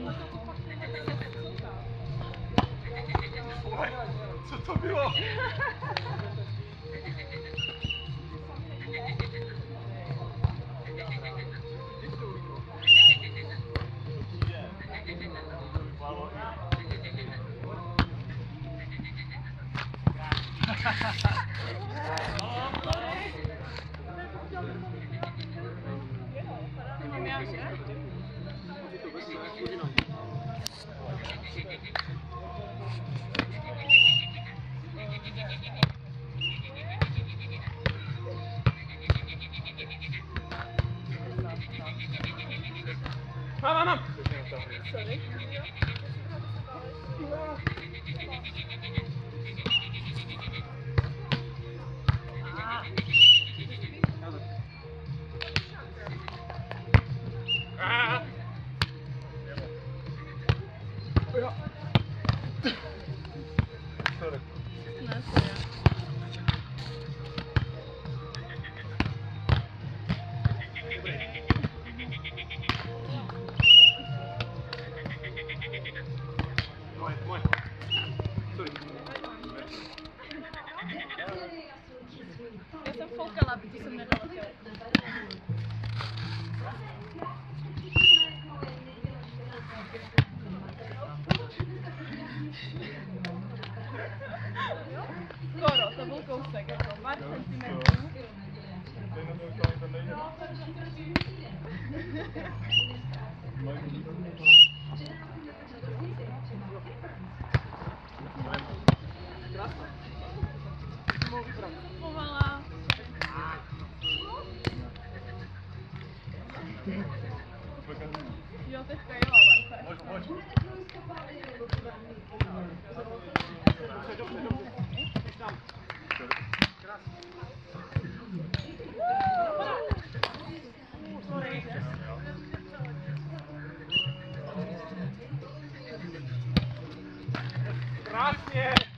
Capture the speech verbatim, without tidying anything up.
Co to bylo? Mam, mam, mam! Sorry. Sorry. No, sorry. Moje, moje. Sorry. Já jsem foukala, protože jsem nedala tělo. Skoro, to byl kousek, jako pár centimetrů. Pomalá. Jo, teďka jo, ale Pojď, pojď. Krásně!